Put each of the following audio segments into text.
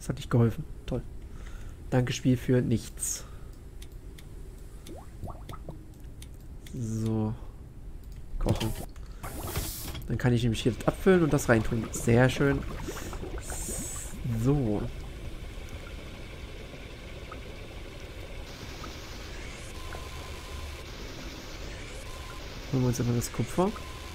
Das hat nicht geholfen. Toll. Danke, Spiel, für nichts. So. Kochen. Dann kann ich nämlich hier das abfüllen und das reintun. Sehr schön. So. Holen wir uns einfach das Kupfer.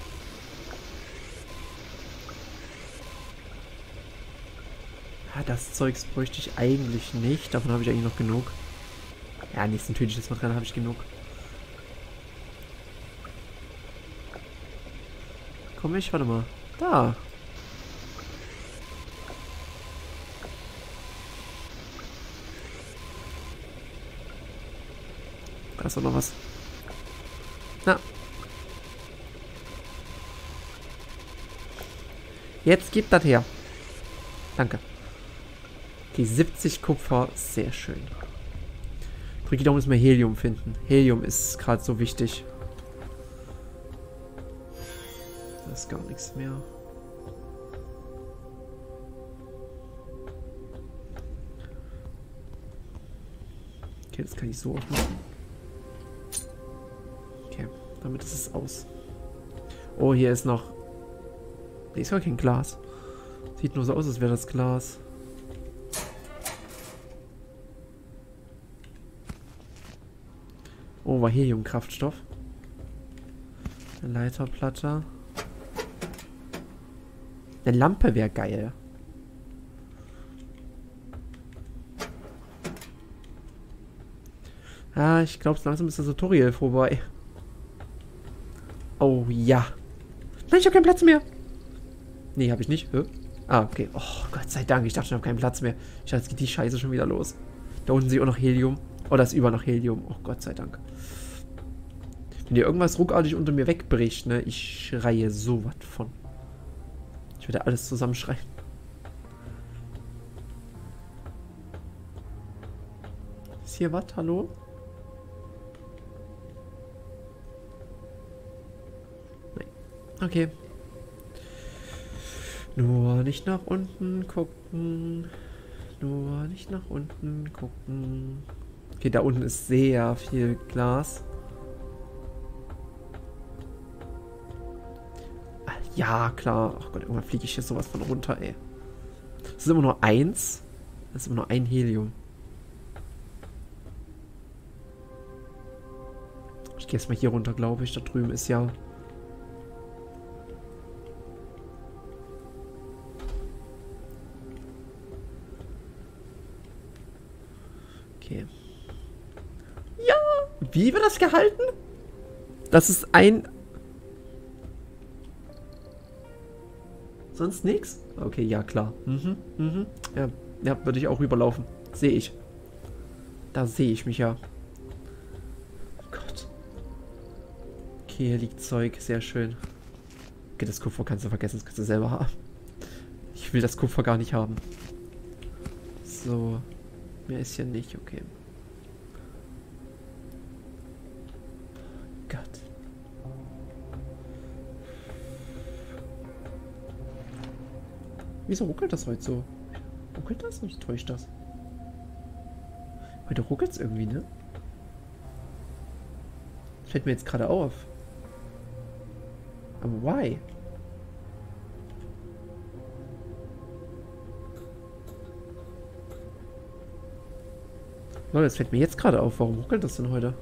Ja, das Zeugs bräuchte ich eigentlich nicht. Davon habe ich eigentlich noch genug. Ja, nicht synthetisches Material habe ich genug. Komm ich? Warte mal. Da. Da ist doch noch was. Na. Jetzt gib das her. Danke. Okay, 70 Kupfer. Sehr schön. Drücke da müssen wir Helium finden. Helium ist gerade so wichtig. Da ist gar nichts mehr. Okay, das kann ich so auch machen. Okay, damit ist es aus. Oh, hier ist noch... Nee, ist gar kein Glas. Sieht nur so aus, als wäre das Glas. Oh, war Heliumkraftstoff. Eine Leiterplatte. Eine Lampe wäre geil. Ah, ich glaube, langsam ist das Tutorial vorbei. Oh ja. Nein, ich habe keinen Platz mehr. Nee, habe ich nicht. Hä? Ah, okay. Oh, Gott sei Dank. Ich dachte, ich habe keinen Platz mehr. Ich dachte, jetzt geht die Scheiße schon wieder los. Da unten sehe ich auch noch Helium. Oh, da ist über noch Helium. Oh, Gott sei Dank. Wenn hier irgendwas ruckartig unter mir wegbricht, ne? Ich schreie so was von. Ich werde alles zusammenschreien. Ist hier was? Hallo? Nein. Okay. Nur nicht nach unten gucken. Nur nicht nach unten gucken. Okay, da unten ist sehr viel Glas. Ah, ja, klar. Ach Gott, irgendwann fliege ich hier sowas von runter, ey. Das ist immer nur eins. Das ist immer nur ein Helium. Ich gehe jetzt mal hier runter, glaube ich. Da drüben ist ja... Okay. Ja! Wie wird das gehalten? Das ist ein... Sonst nichts? Okay, ja, klar. Ja, ja, würde ich auch rüberlaufen. Sehe ich. Da sehe ich mich ja. Oh Gott. Okay, hier liegt Zeug. Sehr schön. Okay, das Kupfer kannst du vergessen. Das kannst du selber haben. Ich will das Kupfer gar nicht haben. So. Mehr ist hier nicht. Okay. Gott. Wieso ruckelt das heute so? Ruckelt das oder täuscht das? Heute ruckelt es irgendwie, ne? Das fällt mir jetzt gerade auf. Aber why? Leute, das fällt mir jetzt gerade auf. Warum ruckelt das denn heute?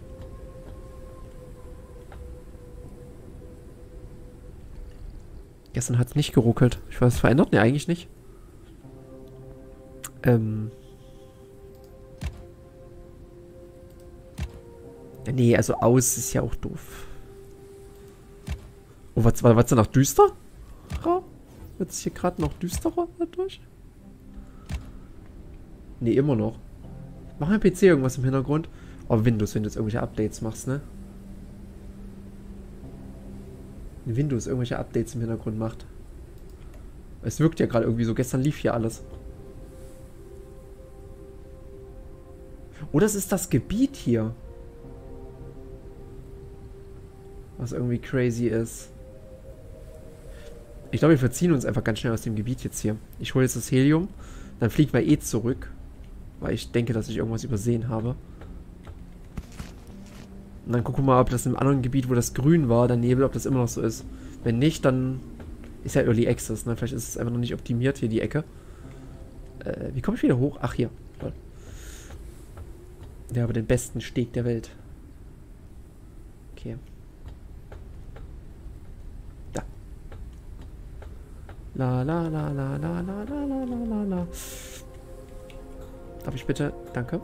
Gestern hat es nicht geruckelt. Ich weiß, es verändert? Ne, eigentlich nicht. Nee, also aus ist ja auch doof. Oh, was denn noch düster? Wird es hier gerade noch düsterer dadurch? Nee, immer noch. Mach mein PC irgendwas im Hintergrund. Oh, Windows, wenn du jetzt irgendwelche Updates machst, ne? Windows irgendwelche Updates im Hintergrund macht. Es wirkt ja gerade irgendwie so. Gestern lief hier alles. Oh, das ist das Gebiet hier. Was irgendwie crazy ist. Ich glaube, wir verziehen uns einfach ganz schnell aus dem Gebiet jetzt hier. Ich hole jetzt das Helium. Dann fliegen wir eh zurück. Weil ich denke, dass ich irgendwas übersehen habe. Und dann gucken wir mal, ob das im anderen Gebiet, wo das grün war, der Nebel, ob das immer noch so ist. Wenn nicht, dann ist ja Early Access, ne? Vielleicht ist es einfach noch nicht optimiert hier, die Ecke. Wie komme ich wieder hoch? Ach, hier. Toll. Ja, aber den besten Steg der Welt. Okay. Da. La la la la la la la la la la. Darf ich bitte? Danke.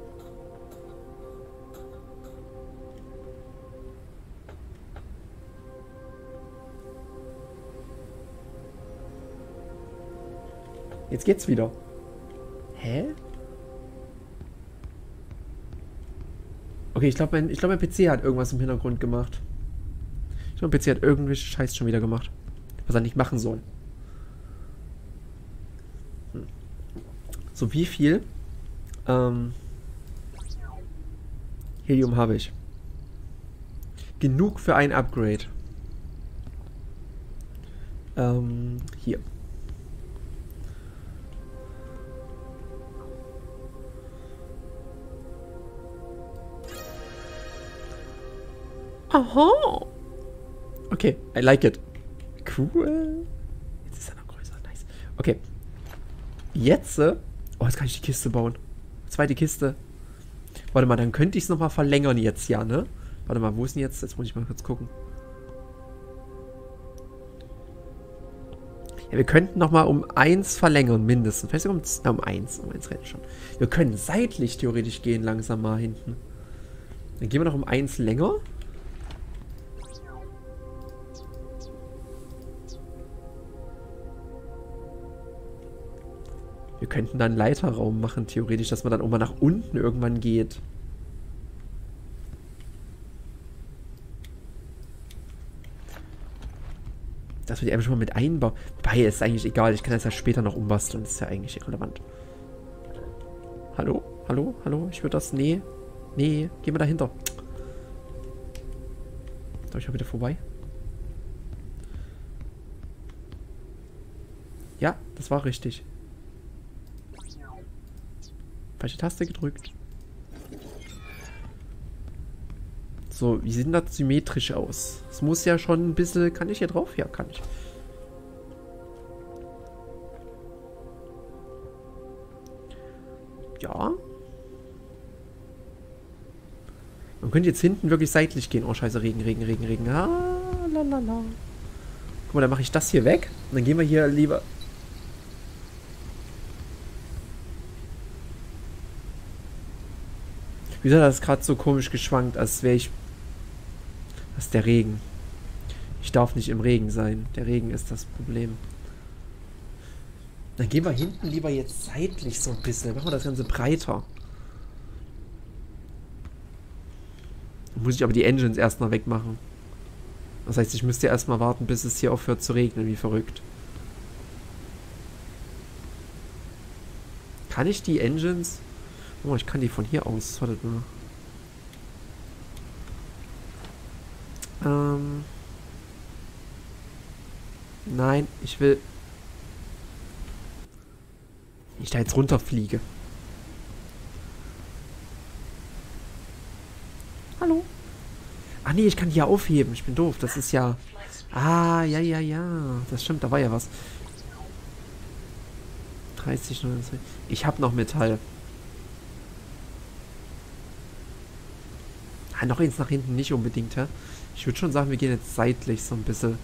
Jetzt geht's wieder. Hä? Okay, ich glaube, mein PC hat irgendwas im Hintergrund gemacht. Ich glaube, mein PC hat irgendwelche Scheiß schon wieder gemacht. Was er nicht machen soll. So, wie viel Helium habe ich? Genug für ein Upgrade. Hier. Aha. Okay, I like it. Cool. Jetzt ist er noch größer. Nice. Okay. Jetzt, oh, jetzt kann ich die Kiste bauen. Zweite Kiste. Warte mal, dann könnte ich es nochmal verlängern jetzt, ja, ne? Warte mal, wo ist denn jetzt? Jetzt muss ich mal kurz gucken. Ja, wir könnten nochmal um 1 verlängern, mindestens. Vielleicht sogar um 1. Um 1 reden schon. Wir können seitlich theoretisch gehen, langsam mal hinten. Dann gehen wir noch um 1 länger. Wir könnten dann einen Leiterraum machen, theoretisch, dass man dann auch mal nach unten irgendwann geht. Dass wir die einfach schon mal mit einbauen. Wobei, ist eigentlich egal, ich kann das ja später noch umbasteln, das ist ja eigentlich irrelevant. Hallo? Hallo? Hallo? Ich würde das... Nee. Nee, geh mal dahinter. Darf ich mal bitte vorbei? Ja, das war richtig. Falsche Taste gedrückt. So, wie sieht das symmetrisch aus? Es muss ja schon ein bisschen... Kann ich hier drauf? Ja, kann ich. Ja. Man könnte jetzt hinten wirklich seitlich gehen. Oh, scheiße, Regen, Regen, Regen, Regen. Ah, lalala. Guck mal, dann mache ich das hier weg. Und dann gehen wir hier lieber... Wieso hat das gerade so komisch geschwankt, als wäre ich... Das ist der Regen. Ich darf nicht im Regen sein. Der Regen ist das Problem. Dann gehen wir hinten lieber jetzt seitlich so ein bisschen. Machen wir das Ganze breiter. Dann muss ich aber die Engines erstmal wegmachen. Das heißt, ich müsste erstmal warten, bis es hier aufhört zu regnen, wie verrückt. Kann ich die Engines... Oh, ich kann die von hier aus. Wartet mal. Nein, ich will... Ich da jetzt runterfliege. Hallo? Ah nee, ich kann die ja aufheben. Ich bin doof. Das ist ja... Ah, ja, ja, ja. Das stimmt, da war ja was. 30, 29. Ich habe noch Metall. Ah, noch eins nach hinten nicht unbedingt, hä? Ich würde schon sagen, wir gehen jetzt seitlich so ein bisschen.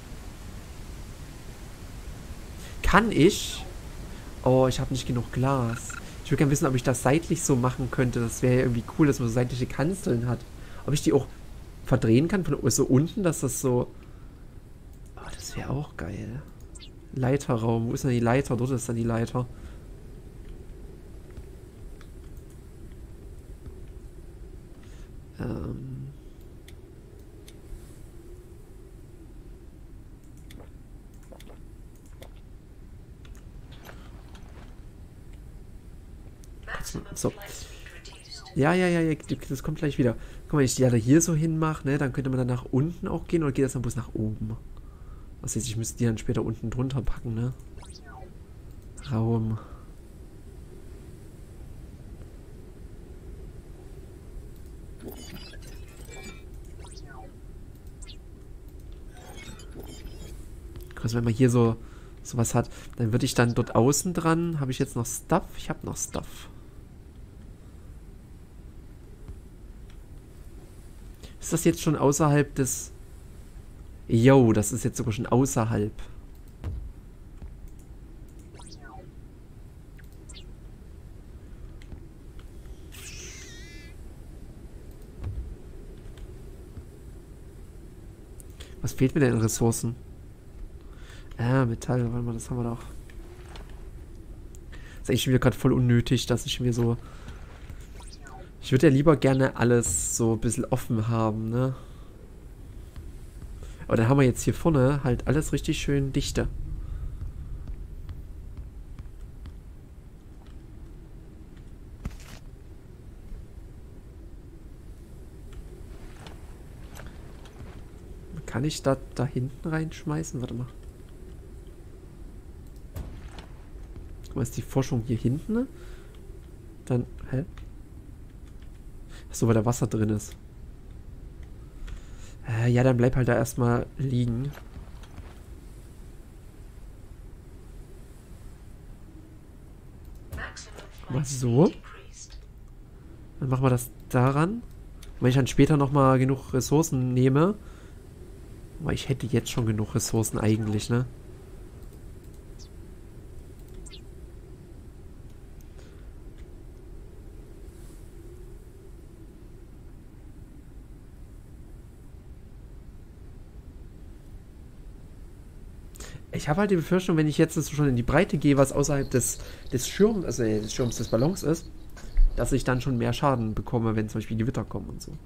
Kann ich? Oh, ich habe nicht genug Glas. Ich würde gerne wissen, ob ich das seitlich so machen könnte. Das wäre ja irgendwie cool, dass man so seitliche Kanzeln hat. Ob ich die auch verdrehen kann von so unten, dass das so... Oh, das wäre auch geil. Leiterraum. Wo ist denn die Leiter? Dort ist dann die Leiter. So. Ja, ja, ja, das kommt gleich wieder. Guck mal, wenn ich die alle hier so hinmache, ne, dann könnte man dann nach unten auch gehen oder geht das dann bloß nach oben? Was heißt, ich müsste die dann später unten drunter packen, ne? Raum. Also wenn man hier so sowas hat, dann würde ich dann dort außen dran. Habe ich jetzt noch Stuff? Ich habe noch Stuff. Ist das jetzt schon außerhalb des... Yo, das ist jetzt sogar schon außerhalb. Was fehlt mir denn in Ressourcen? Metall, warte mal, das haben wir doch. Das ist eigentlich schon wieder gerade voll unnötig, dass ich mir so... Ich würde ja lieber gerne alles so ein bisschen offen haben, ne? Aber dann haben wir jetzt hier vorne halt alles richtig schön dichte. Kann ich das da hinten reinschmeißen? Warte mal. Guck mal, ist die Forschung hier hinten? Ne? Dann, hä? Achso, weil da Wasser drin ist. Ja, dann bleib halt da erstmal liegen. Mal so. Dann machen wir das daran. Und wenn ich dann später nochmal genug Ressourcen nehme. Aber ich hätte jetzt schon genug Ressourcen eigentlich, ne? Ich habe halt die Befürchtung, wenn ich jetzt so schon in die Breite gehe, was außerhalb des Schirms, also des Schirms des Ballons ist, dass ich dann schon mehr Schaden bekomme, wenn zum Beispiel Gewitter kommen und so.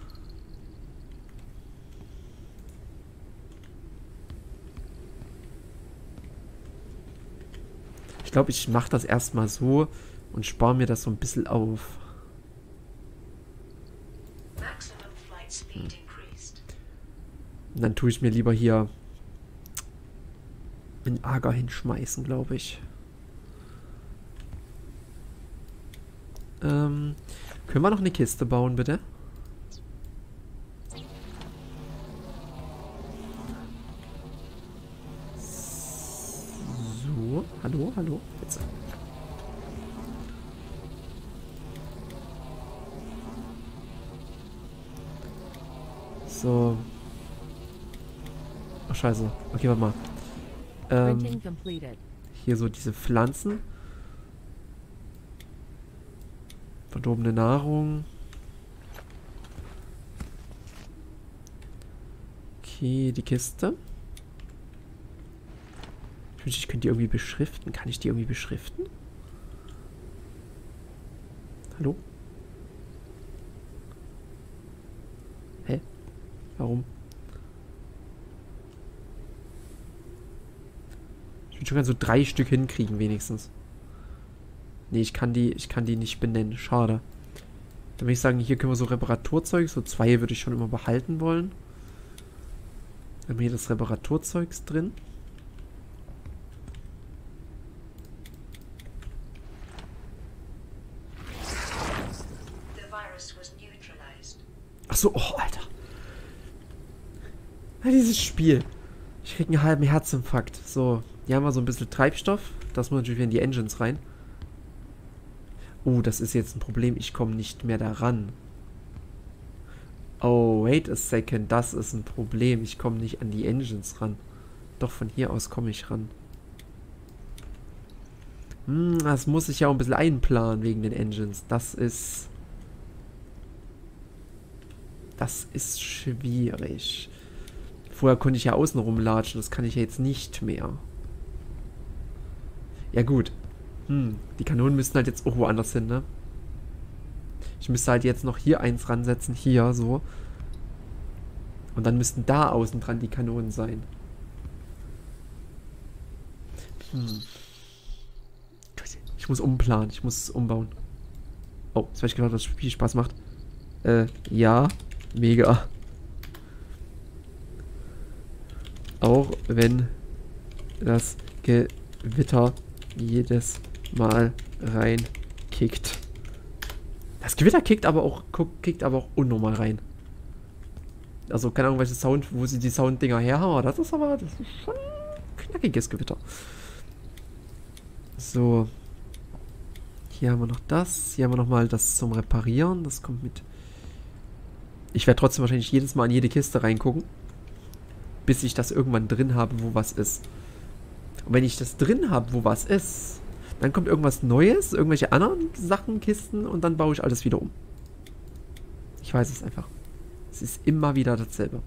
Ich glaube, ich mache das erstmal so und spare mir das so ein bisschen auf. Und dann tue ich mir lieber hier einen Ager hinschmeißen, glaube ich. Können wir noch eine Kiste bauen, bitte? So, hallo, hallo, jetzt. So. Ach, scheiße. Okay, warte mal. Hier so diese Pflanzen. Verdorbene Nahrung. Okay, die Kiste. Ich wünschte, ich könnte die irgendwie beschriften. Kann ich die irgendwie beschriften? Hallo? Hä? Warum? Ich würde schon gerne so 3 Stück hinkriegen, wenigstens. Nee, ich kann die nicht benennen. Schade. Dann würde ich sagen, hier können wir so Reparaturzeug. So 2 würde ich schon immer behalten wollen. Dann haben wir hier das Reparaturzeugs drin. Achso, oh, Alter. Ja, dieses Spiel. Ich krieg einen halben Herzinfarkt. So, hier haben wir so ein bisschen Treibstoff. Das muss natürlich wieder in die Engines rein. Oh, das ist jetzt ein Problem. Ich komme nicht mehr daran. Oh, wait a second. Das ist ein Problem. Ich komme nicht an die Engines ran. Doch, von hier aus komme ich ran. Das muss ich ja auch ein bisschen einplanen wegen den Engines. Das ist schwierig. Vorher konnte ich ja außen rumlatschen. Das kann ich ja jetzt nicht mehr. Ja, gut. Die Kanonen müssten halt jetzt auch woanders hin, ne? Ich müsste halt jetzt noch hier eins ransetzen. Hier, so. Und dann müssten da außen dran die Kanonen sein. Ich muss umplanen. Ich muss es umbauen. Oh, jetzt habe ich gedacht, dass das Spiel Spaß macht. Ja. Mega. Auch wenn das Gewitter jedes Mal reinkickt. Das Gewitter kickt aber auch unnormal rein. Also keine Ahnung, welche Sound, wo sie die Sounddinger herhauen. Das ist schon knackiges Gewitter. So. Hier haben wir noch das. Hier haben wir nochmal das zum Reparieren. Das kommt mit. Ich werde trotzdem wahrscheinlich jedes Mal in jede Kiste reingucken. Bis ich das irgendwann drin habe, wo was ist. Und wenn ich das drin habe, wo was ist, dann kommt irgendwas Neues, irgendwelche anderen Sachen, Kisten und dann baue ich alles wieder um. Ich weiß es einfach. Es ist immer wieder dasselbe.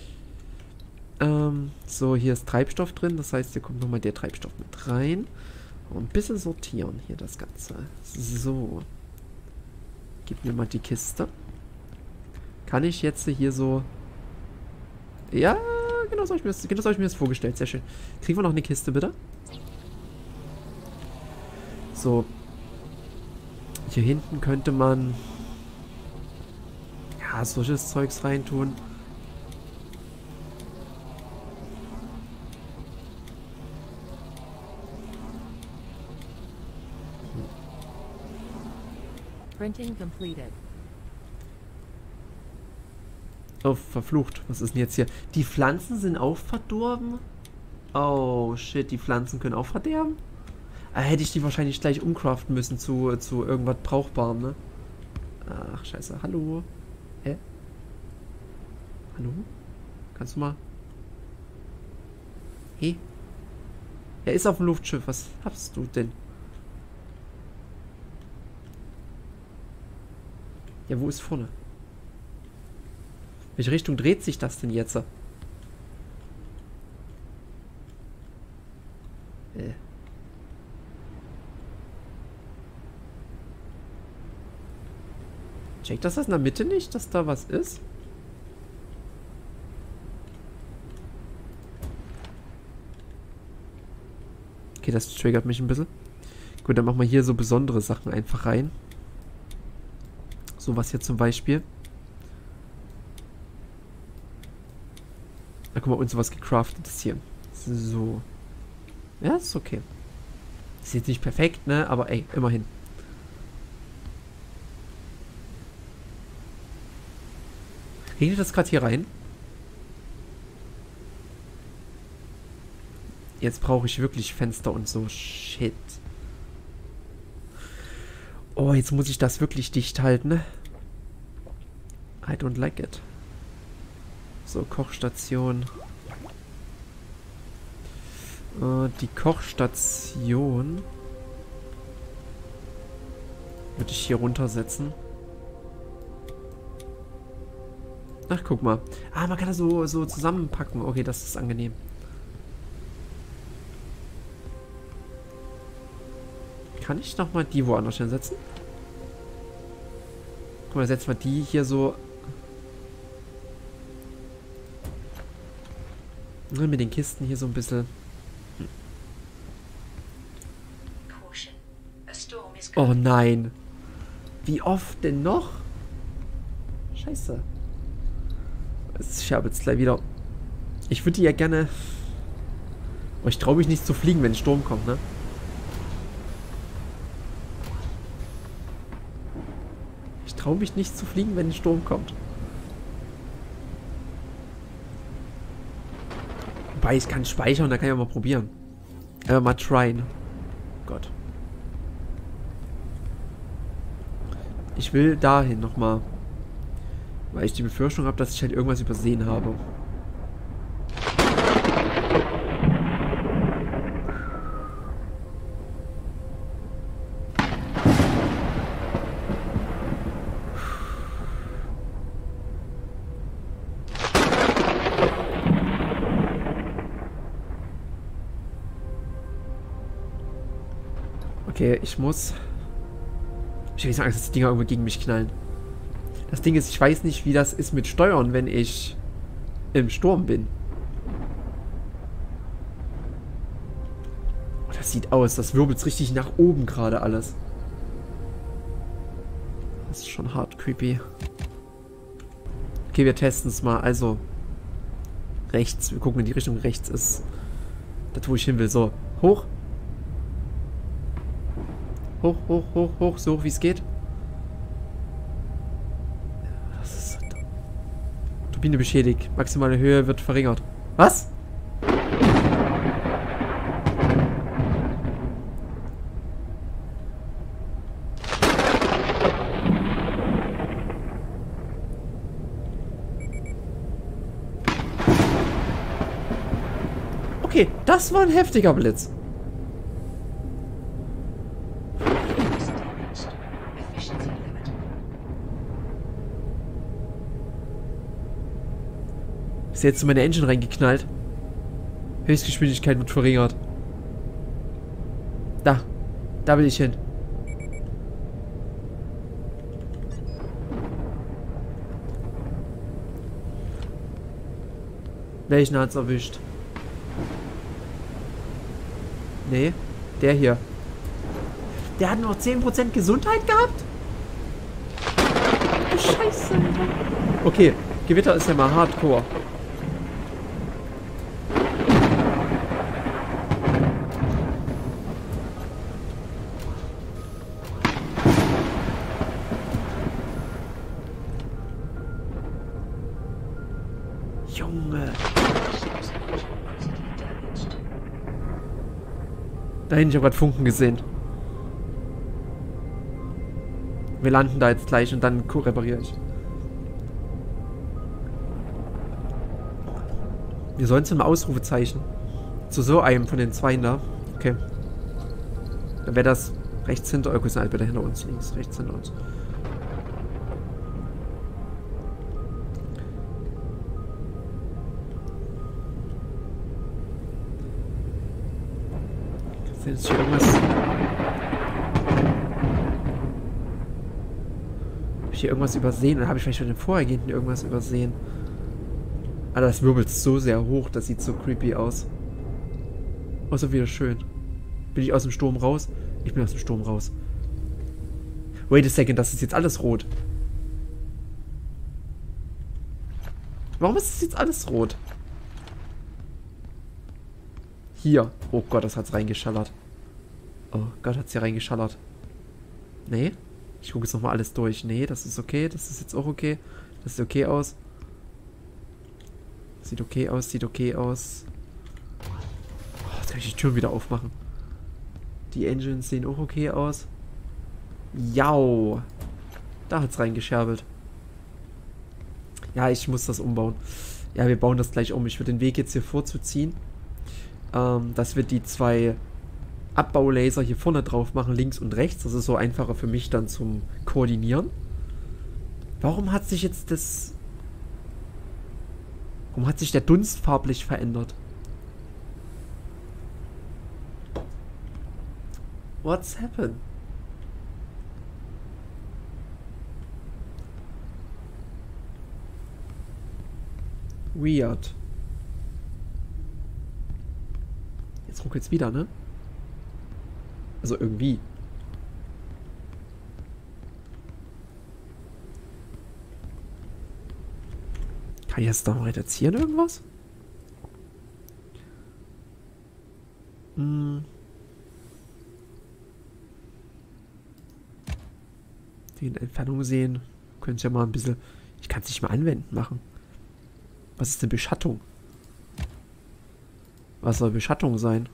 So, hier ist Treibstoff drin. Das heißt, hier kommt nochmal der Treibstoff mit rein. Und ein bisschen sortieren hier das Ganze. So. Gib mir mal die Kiste. Kann ich jetzt hier so... Ja, genau so habe ich mir das vorgestellt. Sehr schön. Kriegen wir noch eine Kiste, bitte? So. Hier hinten könnte man... Ja, solches Zeugs reintun. Printing completed. Oh, verflucht. Was ist denn jetzt hier? Die Pflanzen sind auch verdorben? Oh, shit. Die Pflanzen können auch verderben? Hätte ich die wahrscheinlich gleich umcraften müssen zu irgendwas Brauchbarem, ne? Ach, scheiße. Hallo? Hä? Hallo? Kannst du mal... Hey? Er ist auf dem Luftschiff. Was hast du denn? Ja, wo ist vorne? Welche Richtung dreht sich das denn jetzt? Checkt das in der Mitte nicht, dass da was ist? Okay, das triggert mich ein bisschen. Gut, dann machen wir hier so besondere Sachen einfach rein. So was hier zum Beispiel. Na, guck mal, und sowas gecraftetes hier. So. Ja, ist okay. Ist jetzt nicht perfekt, ne? Aber ey, immerhin. Regnet das gerade hier rein? Jetzt brauche ich wirklich Fenster und so. Shit. Oh, jetzt muss ich das wirklich dicht halten. I don't like it. So, Kochstation. Die Kochstation würde ich hier runtersetzen. Ach, guck mal. Ah, man kann das so zusammenpacken. Okay, das ist angenehm. Kann ich nochmal die woanders hinsetzen? Guck mal, setzen wir die hier so... Mit den Kisten hier so ein bisschen... Oh nein. Wie oft denn noch? Scheiße. Ich habe jetzt gleich wieder... Ich würde die ja gerne... Oh, ich traue mich nicht zu fliegen, wenn ein Sturm kommt, ne? Ich traue mich nicht zu fliegen, wenn ein Sturm kommt. Wobei, ich kann speichern, da kann ich auch mal probieren. Mal tryen. Gott. Ich will dahin nochmal. Weil ich die Befürchtung habe, dass ich halt irgendwas übersehen habe. Okay, ich muss... Ich will nicht sagen, dass die Dinger irgendwo gegen mich knallen. Das Ding ist, ich weiß nicht, wie das ist mit Steuern, wenn ich im Sturm bin. Oh, das sieht aus, das wirbelt richtig nach oben gerade alles. Das ist schon hart creepy. Okay, wir testen es mal. Also, rechts. Wir gucken, in die Richtung rechts ist. Das, wo ich hin will. So, hoch. Hoch, hoch, hoch, hoch. So hoch, wie es geht. Turbine beschädigt. Maximale Höhe wird verringert. Was? Okay, das war ein heftiger Blitz. Ist jetzt in meine Engine reingeknallt. Höchstgeschwindigkeit wird verringert. Da will ich hin. Welchen hat's erwischt? Nee, der hier. Der hat nur 10% Gesundheit gehabt? Scheiße. Okay, Gewitter ist ja mal hardcore. Junge. Da hinten, ich habe gerade Funken gesehen. Wir landen da jetzt gleich und dann repariere ich. Wir sollen zum Ausrufezeichen. Zu so einem von den zwei da. Okay. Dann wäre das rechts hinter euch. Ist halt wieder hinter uns. Links, rechts hinter uns. Ist jetzt hier irgendwas? Habe ich hier irgendwas übersehen? Oder habe ich vielleicht schon im Vorhergehenden irgendwas übersehen? Ah, das wirbelt so sehr hoch. Das sieht so creepy aus. Außer wieder schön. Bin ich aus dem Sturm raus? Ich bin aus dem Sturm raus. Wait a second, das ist jetzt alles rot. Warum ist das jetzt alles rot? Hier. Oh Gott, das hat's reingeschallert. Oh Gott, hat's hier reingeschallert. Nee. Ich gucke jetzt nochmal alles durch. Nee, das ist okay. Das ist jetzt auch okay. Das sieht okay aus. Sieht okay aus, sieht okay aus. Oh, jetzt kann ich die Türen wieder aufmachen. Die Engines sehen auch okay aus. Jau. Da hat's reingescherbelt. Ja, ich muss das umbauen. Ja, wir bauen das gleich um. Ich würde den Weg jetzt hier vorzuziehen. Dass wir die zwei Abbaulaser hier vorne drauf machen, links und rechts. Das ist so einfacher für mich dann zum Koordinieren. Warum hat sich jetzt das... Warum hat sich der Dunst farblich verändert? What's happened? Weird. Jetzt ruckelt's wieder, ne? Also irgendwie. Kann ich jetzt da mal reduzieren irgendwas? Die in Entfernung sehen. Können ja mal ein bisschen... Ich kann es nicht mal anwenden machen. Was ist denn Beschattung? Was soll Beschattung sein?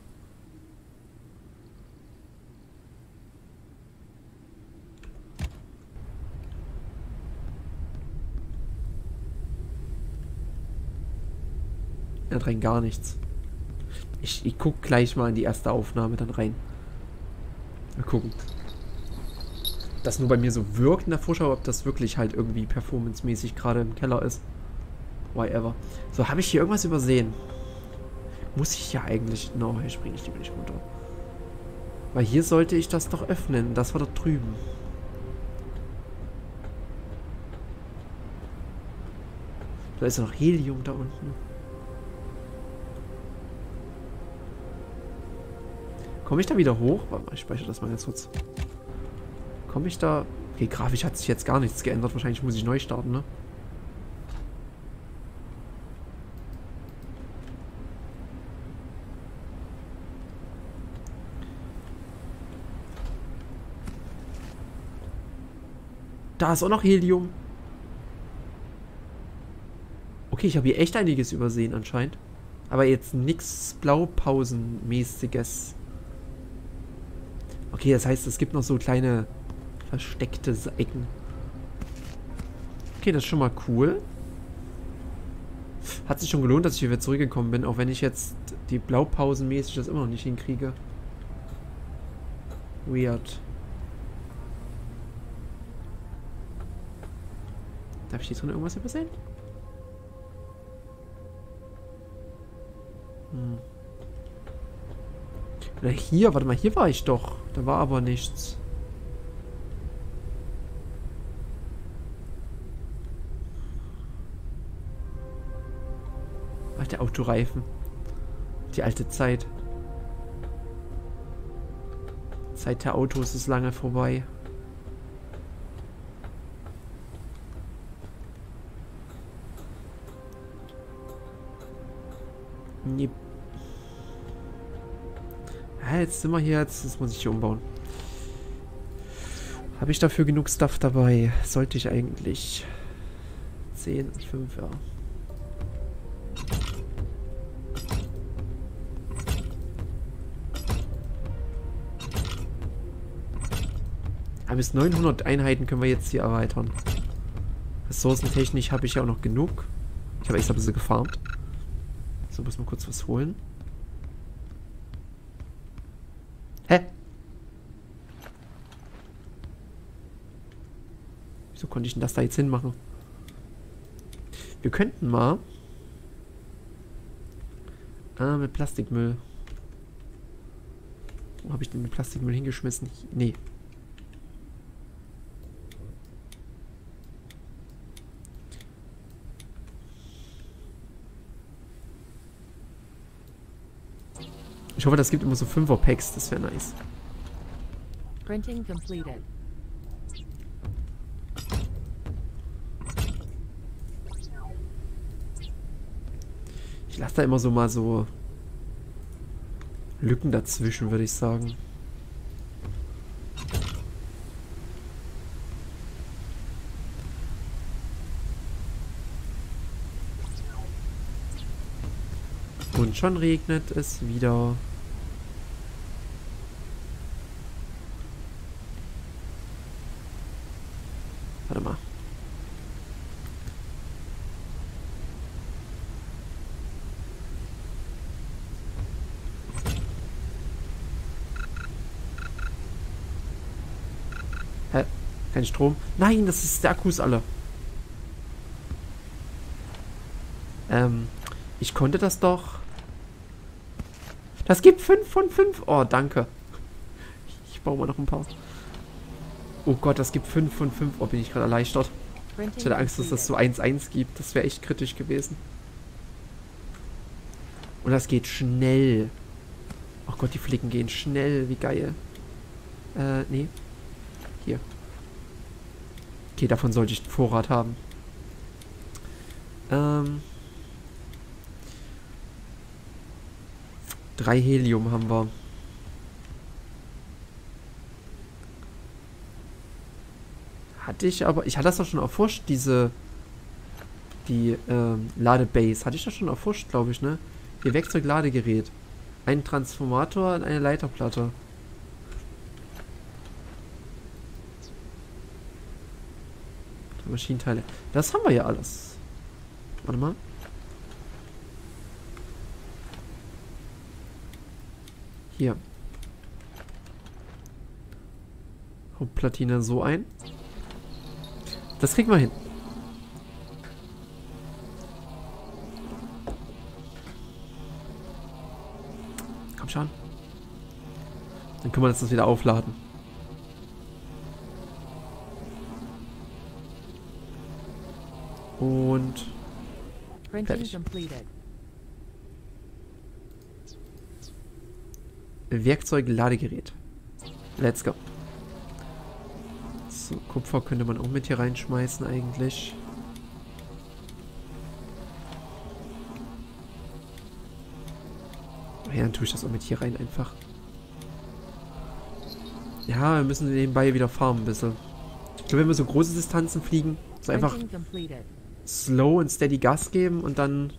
Da rein gar nichts. Ich guck gleich mal in die erste Aufnahme dann rein. Mal gucken. Das nur bei mir so wirkt in der Vorschau, ob das wirklich halt irgendwie performancemäßig gerade im Keller ist. Whatever. So, habe ich hier irgendwas übersehen? Muss ich ja eigentlich... No, hier springe ich lieber nicht runter. Weil hier sollte ich das doch öffnen. Das war da drüben. Da ist ja noch Helium da unten. Komme ich da wieder hoch? Warte mal, ich speichere das mal ganz kurz. Komme ich da... Okay, grafisch hat sich jetzt gar nichts geändert. Wahrscheinlich muss ich neu starten, ne? Da ist auch noch Helium. Okay, ich habe hier echt einiges übersehen anscheinend. Aber jetzt nichts Blaupausenmäßiges. Okay, das heißt, es gibt noch so kleine versteckte Ecken. Okay, das ist schon mal cool. Hat sich schon gelohnt, dass ich hier wieder zurückgekommen bin, auch wenn ich jetzt die Blaupausenmäßig das immer noch nicht hinkriege. Weird. Darf ich hier drin irgendwas übersehen? Oder hier, warte mal, hier war ich doch. Da war aber nichts. Ach, der Autoreifen. Die alte Zeit. Zeit der Autos ist lange vorbei. Nee. Ja, jetzt sind wir hier, jetzt muss ich hier umbauen. Habe ich dafür genug Stuff dabei? Sollte ich eigentlich. 10, 5, ja. Aber bis 900 Einheiten können wir jetzt hier erweitern. Ressourcentechnisch habe ich ja auch noch genug. Ich habe extra ein bisschen gefarmt. So, muss mal kurz was holen. Hä? Wieso konnte ich denn das da jetzt hinmachen? Wir könnten mal... mit Plastikmüll. Wo habe ich denn den Plastikmüll hingeschmissen? Nee. Ich hoffe, das gibt immer so 5er-Packs. Das wäre nice. Printing completed. Ich lasse da immer so mal so Lücken dazwischen, würde ich sagen. Und schon regnet es wieder. Warte mal. Hä? Kein Strom? Nein, das ist der Akkus alle. Ich konnte das doch. Das gibt 5 von 5. Oh, danke. Ich baue mal noch ein paar. Oh Gott, das gibt 5 von 5. Oh, bin ich gerade erleichtert. Ich hatte Angst, dass das so 1-1 gibt. Das wäre echt kritisch gewesen. Und das geht schnell. Oh Gott, die Flicken gehen schnell. Wie geil. Nee. Hier. Okay, davon sollte ich Vorrat haben. 3 Helium haben wir. Hatte ich aber... Ich hatte das doch schon erforscht, die Ladebase. Hatte ich das schon erforscht, glaube ich, ne? Ihr Werkzeugladegerät. Ein Transformator und eine Leiterplatte. Maschinenteile. Das haben wir ja alles. Warte mal. Hier. Hauptplatine so ein. Das kriegen wir hin. Komm schon. Dann können wir das wieder aufladen. Und Printing fertig. completed. Werkzeugladegerät. Let's go. So, Kupfer könnte man auch mit hier reinschmeißen eigentlich. Ja, dann tue ich das auch mit hier rein einfach. Ja, wir müssen nebenbei wieder farmen ein bisschen. Ich glaube, wenn wir so große Distanzen fliegen, so einfach Printing completed. slow und steady Gas geben und dann...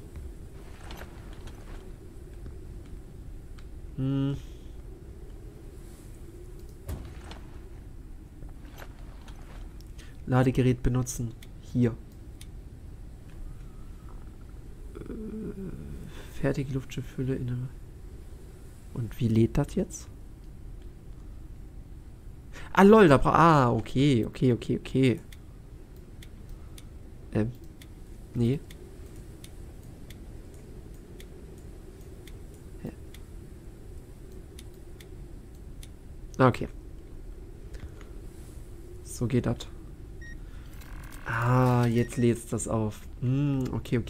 Ladegerät benutzen. Hier. Fertige Luftschifffülle in Und wie lädt das jetzt? Ah, lol, da okay. Nee. Hä? Okay. So geht das. Ah, jetzt lädt das auf. Okay.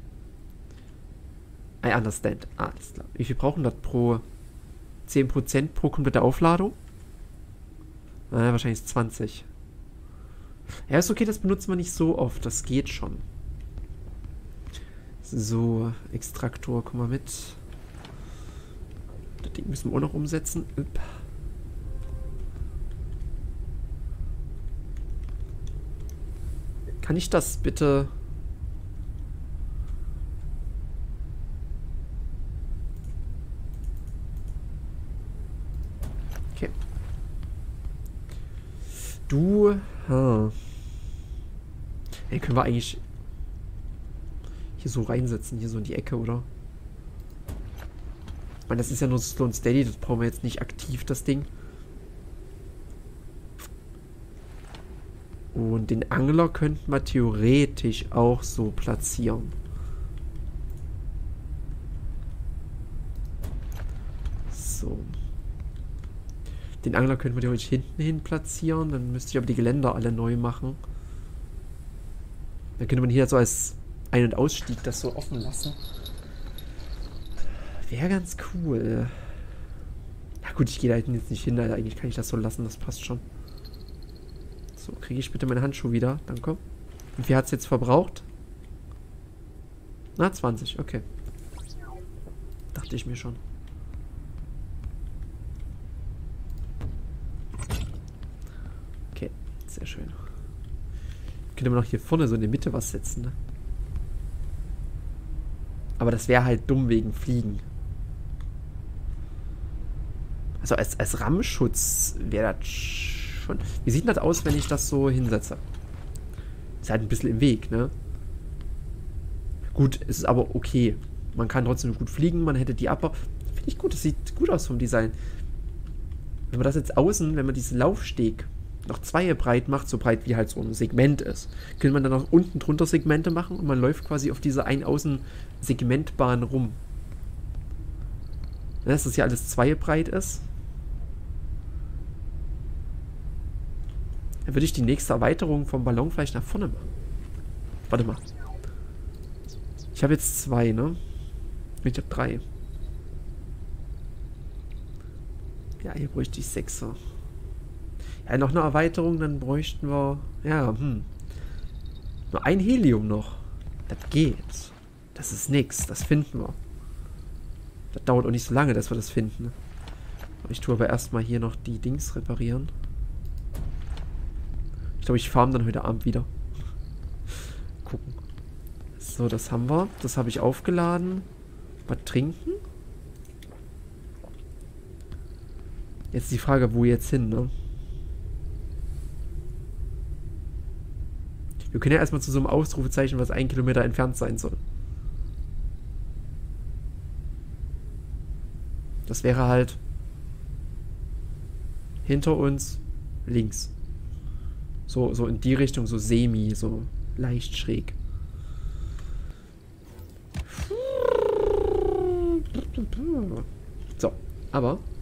I understand. Alles klar. Wie viel brauchen das pro 10% pro komplette Aufladung? Wahrscheinlich 20. Ja, ist okay, das benutzt man nicht so oft. Das geht schon. So, Extraktor, komm mal mit. Das Ding müssen wir auch noch umsetzen. Kann ich das bitte... Okay. Du... Hey, können wir eigentlich hier so reinsetzen, hier so in die Ecke, oder? Ich meine, das ist ja nur Slow and Steady, das brauchen wir jetzt nicht aktiv, das Ding. Und den Angler könnten wir theoretisch auch so platzieren. So. Den Angler könnten wir theoretisch hinten hin platzieren. Dann müsste ich aber die Geländer alle neu machen. Dann könnte man hier so als Ein- und Ausstieg das so offen lassen. Wäre ganz cool. Ja gut, ich gehe da hinten jetzt nicht hin. Also eigentlich kann ich das so lassen, das passt schon. So, kriege ich bitte meine Handschuhe wieder. Danke. Wie viel hat es jetzt verbraucht? Na, 20, okay. Dachte ich mir schon. Okay, sehr schön. Könnte man noch hier vorne so in die Mitte was setzen, ne? Aber das wäre halt dumm wegen Fliegen. Also als Rammschutz wäre das schon... Wie sieht das aus, wenn ich das so hinsetze? Ist halt ein bisschen im Weg, ne? Gut, es ist aber okay. Man kann trotzdem gut fliegen, man hätte die Upper... Finde ich gut, das sieht gut aus vom Design. Wenn man das jetzt außen, wenn man diesen Laufsteg noch 2 breit macht, so breit wie halt so ein Segment ist, könnte man dann noch unten drunter Segmente machen und man läuft quasi auf dieser Ein-Außen-Segmentbahn rum. Ja, dass das hier alles 2 breit ist. Dann würde ich die nächste Erweiterung vom Ballon vielleicht nach vorne machen. Warte mal. Ich habe jetzt 2, ne? Ich habe 3. Ja, hier bräuchte ich 6er. Ja, noch eine Erweiterung, dann bräuchten wir... Ja, nur ein Helium noch. Das geht. Das ist nix, das finden wir. Das dauert auch nicht so lange, dass wir das finden. Ich tue aber erstmal hier noch die Dings reparieren. Ich glaube, ich farm dann heute Abend wieder. Gucken. So, das haben wir. Das habe ich aufgeladen. Was trinken? Jetzt die Frage, wo jetzt hin, ne? Wir können ja erstmal zu so einem Ausrufezeichen, was 1 Kilometer entfernt sein soll. Das wäre halt hinter uns links. So in die Richtung, so semi, so leicht schräg. So, aber